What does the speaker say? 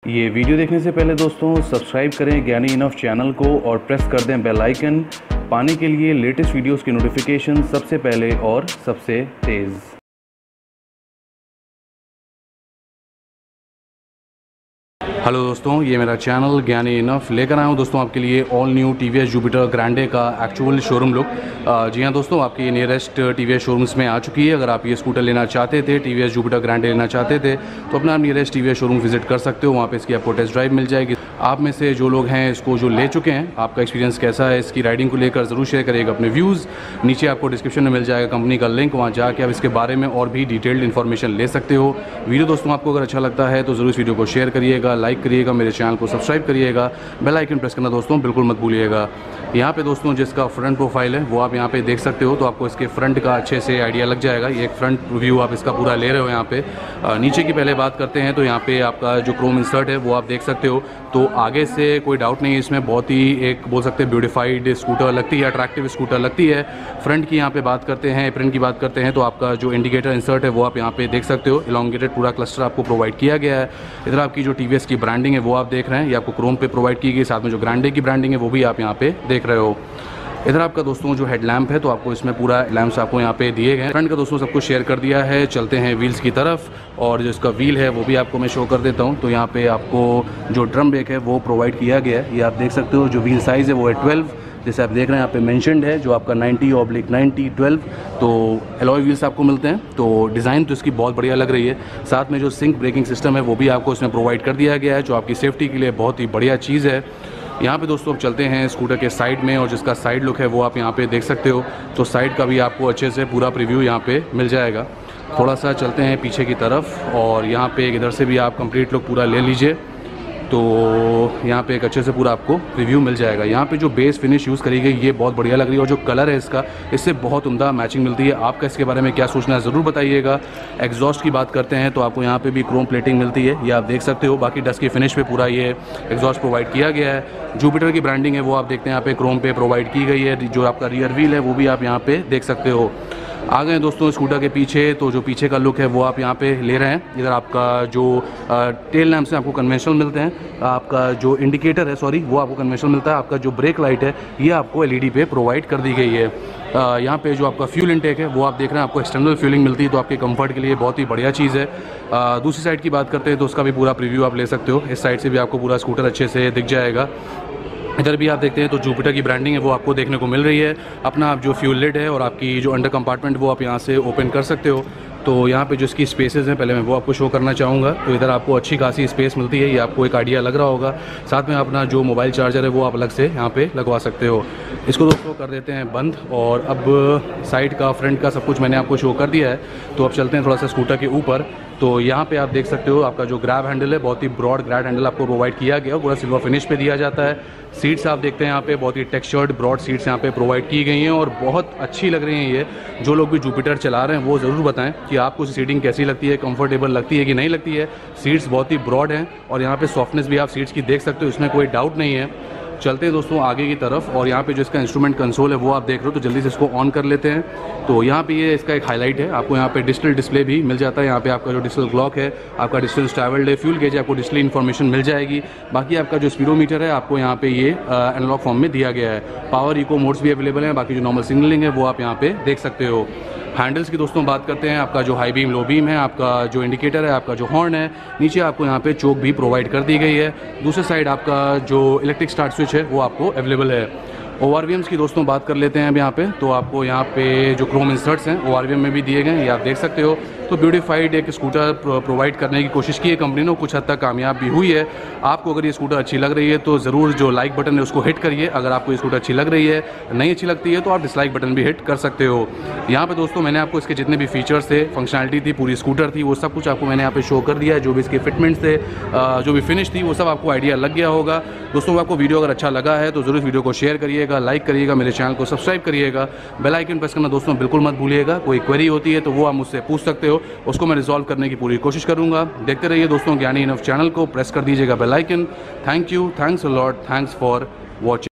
ये वीडियो देखने से पहले दोस्तों सब्सक्राइब करें ज्ञानी इनफ चैनल को और प्रेस कर दें बेल आइकन पाने के लिए लेटेस्ट वीडियोस की नोटिफिकेशन सबसे पहले और सबसे तेज़। हेलो दोस्तों, ये मेरा चैनल ज्ञानी इनफ लेकर आया हूँ दोस्तों आपके लिए all new TVS Jupiter Grande का एक्चुअल शोरूम लुक। जी हाँ दोस्तों, आपके नियरेस्ट टीवीएस शोरूम्स में आ चुकी है। अगर आप ये स्कूटर लेना चाहते थे, टीवीएस जुपिटर ग्रैंडे लेना चाहते थे, तो अपना नियरेस्ट टीवीएस शोरूम विजिट कर सकते हो। वहाँ पे इसकी आपको टेस्ट ड्राइव मिल जाएगी। आप में से जो लोग हैं इसको जो ले चुके हैं, आपका एक्सपीरियंस कैसा है इसकी राइडिंग को लेकर ज़रूर शेयर करिएगा अपने व्यूज़। नीचे आपको डिस्क्रिप्शन में मिल जाएगा कंपनी का लिंक, वहाँ जाके आप इसके बारे में और भी डिटेल्ड इन्फॉर्मेशन ले सकते हो। वीडियो दोस्तों आपको अगर अच्छा लगता है तो ज़रूर इस वीडियो को शेयर करिएगा, लाइक करिएगा, मेरे चैनल को सब्सक्राइब करिएगा, बेल आइकन प्रेस करना दोस्तों बिल्कुल मत भूलिएगा। यहाँ पे दोस्तों जिसका फ्रंट प्रोफाइल है वो आप यहाँ पे देख सकते हो, तो आपको इसके फ्रंट का अच्छे से आइडिया लग जाएगा। ये एक फ्रंट व्यू आप इसका पूरा ले रहे हो। यहाँ पे नीचे की पहले बात करते हैं तो यहाँ पे आपका जो क्रोम इंसर्ट है वो आप देख सकते हो। तो आगे से कोई डाउट नहीं है, इसमें बहुत ही एक बोल सकते हैं ब्यूटीफाइड स्कूटर लगती है, अट्रैक्टिव स्कूटर लगती है। फ्रंट की यहाँ पे बात करते हैं, एप्रन की बात करते हैं, तो आपका जो इंडिकेटर इंसर्ट है वो आप यहाँ पे देख सकते हो। इलॉन्गेटेड पूरा क्लस्टर आपको प्रोवाइड किया गया है। इधर आपकी जो टीवीएस की ब्रांडिंग है वो आप देख रहे हैं, ये आपको क्रोम पे प्रोवाइड की गई। साथ में जो ग्रैंडे की ब्रांडिंग है वो भी आप यहाँ पे देख रहे हो। इधर आपका दोस्तों जो हेडलैम्प है तो आपको इसमें पूरा लैम्प्स आपको यहाँ पे दिए गए हैं। फ्रंट का दोस्तों सब कुछ शेयर कर दिया है। चलते हैं व्हील्स की तरफ, और जो इसका व्हील है वो भी आपको मैं शो कर देता हूँ। तो यहाँ पे आपको जो ड्रम ब्रेक है वो प्रोवाइड किया गया है, ये आप देख सकते हो। जो व्हील साइज़ है वो है 12, जैसे आप देख रहे हैं यहाँ पे मेंशनड है, जो आपका 90/90/12। तो एलॉय व्हील्स आपको मिलते हैं। तो डिज़ाइन तो इसकी बहुत बढ़िया लग रही है। साथ में जो सिंक ब्रेकिंग सिस्टम है वो भी आपको इसमें प्रोवाइड कर दिया गया है, जो आपकी सेफ्टी के लिए बहुत ही बढ़िया चीज़ है। यहाँ पे दोस्तों अब चलते हैं स्कूटर के साइड में, और जिसका साइड लुक है वो आप यहाँ पे देख सकते हो। तो साइड का भी आपको अच्छे से पूरा प्रीव्यू यहाँ पे मिल जाएगा। थोड़ा सा चलते हैं पीछे की तरफ, और यहाँ पे इधर से भी आप कंप्लीट लुक पूरा ले लीजिए। तो यहाँ पे एक अच्छे से पूरा आपको रिव्यू मिल जाएगा। यहाँ पे जो बेस फिनिश यूज़ करी गई ये बहुत बढ़िया लग रही है, और जो कलर है इसका इससे बहुत उम्दा मैचिंग मिलती है। आपका इसके बारे में क्या सोचना है ज़रूर बताइएगा। एग्जॉस्ट की बात करते हैं तो आपको यहाँ पे भी क्रोम प्लेटिंग मिलती है, ये आप देख सकते हो। बाकी डस्ट की फिनिश पे पूरा ये एग्जॉस्ट प्रोवाइड किया गया है। जुपिटर की ब्रांडिंग है वो आप देखते हैं यहाँ पे क्रोम पे प्रोवाइड की गई है। जो आपका रियर व्हील है वो भी आप यहाँ पे देख सकते हो। आ गए दोस्तों स्कूटर के पीछे, तो जो पीछे का लुक है वो आप यहाँ पे ले रहे हैं। इधर आपका जो टेल लैंप्स हैं आपको कन्वेंशनल मिलते हैं। आपका जो इंडिकेटर है वो आपको कन्वेंशनल मिलता है। आपका जो ब्रेक लाइट है ये आपको एलईडी पे प्रोवाइड कर दी गई है। यहाँ पे जो आपका फ्यूल इनटेक है वो आप देख रहे हैं, आपको एक्सटर्नल फ्यूलिंग मिलती है, तो आपके कंफर्ट के लिए बहुत ही बढ़िया चीज़ है। दूसरी साइड की बात करते हैं तो उसका भी पूरा प्रीव्यू आप ले सकते हो। इस साइड से भी आपको पूरा स्कूटर अच्छे से दिख जाएगा। इधर भी आप देखते हैं तो जुपिटर की ब्रांडिंग है वो आपको देखने को मिल रही है। अपना आप जो फ्यूल लिड है और आपकी जो अंडर कंपार्टमेंट वो आप यहाँ से ओपन कर सकते हो। तो यहाँ पे जो इसकी स्पेसेस हैं पहले मैं वो आपको शो करना चाहूँगा। तो इधर आपको अच्छी खासी स्पेस मिलती है, ये आपको एक आइडिया लग रहा होगा। साथ में अपना जो मोबाइल चार्जर है वो आप अलग से यहाँ पे लगवा सकते हो। इसको दोस्तों कर देते हैं बंद, और अब साइड का फ्रंट का सब कुछ मैंने आपको शो कर दिया है। तो अब चलते हैं थोड़ा सा स्कूटर के ऊपर। तो यहाँ पे आप देख सकते हो आपका जो ग्रैब हैंडल है बहुत ही ब्रॉड ग्रैब हैंडल आपको प्रोवाइड किया गया, पूरा सिल्वर फिनिश पे दिया जाता है। सीट्स आप देखते हैं यहाँ पे बहुत ही टेक्सचर्ड ब्रॉड सीट्स यहाँ पे प्रोवाइड की गई हैं, और बहुत अच्छी लग रही हैं ये। जो लोग भी जुपिटर चला रहे हैं वो ज़रूर बताएं कि आपको सीटिंग कैसी लगती है, कंफर्टेबल लगती है कि नहीं लगती है। सीट्स बहुत ही ब्रॉड हैं, और यहाँ पे सॉफ्टनेस भी आप सीट्स की देख सकते हो, इसमें कोई डाउट नहीं है। चलते हैं दोस्तों आगे की तरफ, और यहाँ पे जो इसका इंस्ट्रूमेंट कंसोल है वो आप देख रहे हो। तो जल्दी से इसको ऑन कर लेते हैं। तो यहाँ पे ये इसका एक हाईलाइट है, आपको यहाँ पे डिजिटल डिस्प्ले भी मिल जाता है। यहाँ पे आपका जो डिजिटल क्लॉक है, आपका डिस्टेंस ट्रैवल्ड है, फ्यूल गेज, आपको डिजिटल इन्फॉर्मेशन मिल जाएगी। बाकी आपका जो स्पीडोमीटर है आपको यहाँ पे ये एनालॉग फॉर्म में दिया गया है। पावर इको मोड्स भी अवेलेबल हैं। बाकी जो नॉर्मल सिग्नलिंग है वो आप यहाँ पे देख सकते हो। हैंडल्स की दोस्तों बात करते हैं, आपका जो हाई बीम लो बीम है, आपका जो इंडिकेटर है, आपका जो हॉर्न है, नीचे आपको यहाँ पे चोक भी प्रोवाइड कर दी गई है। दूसरे साइड आपका जो इलेक्ट्रिक स्टार्ट स्विच है वो आपको अवेलेबल है। ORVMs की दोस्तों बात कर लेते हैं अब यहाँ पे। तो आपको यहाँ पे जो क्रोम इंसर्ट्स हैं ORVM में भी दिए गए हैं, ये आप देख सकते हो। तो ब्यूटीफाइड एक स्कूटर प्रोवाइड करने की कोशिश की है कंपनी ने, कुछ हद तक कामयाब भी हुई है। आपको अगर ये स्कूटर अच्छी लग रही है तो ज़रूर जो लाइक बटन है उसको हिट करिए। अगर आपको ये स्कूटर अच्छी लग रही है, नहीं अच्छी लगती है तो आप डिसलाइक बटन भी हिट कर सकते हो। यहाँ पे दोस्तों मैंने आपको इसके जितने भी फीचर्स थे, फंक्शनलिटी थी, पूरी स्कूटर थी, वो सब कुछ आपको मैंने यहाँ पे शो कर दिया है। जो भी इसके फिटमेंट्स थे, जो भी फिनिश थी, वो सब आपको आइडिया लग गया होगा। दोस्तों आपको वीडियो अगर अच्छा लगा है तो ज़रूर वीडियो को शेयर करिएगा, लाइक करिएगा, मेरे चैनल को सब्सक्राइब करिएगा, बेल आइकन प्रेस करना दोस्तों बिल्कुल मत भूलिएगा। कोई क्वेरी होती है तो वो आप मुझसे पूछ सकते हो, उसको मैं रिजॉल्व करने की पूरी कोशिश करूंगा। देखते रहिए दोस्तों ज्ञानी इनफ चैनल को, प्रेस कर दीजिएगा bell icon. Thank you, thanks a lot, thanks for watching.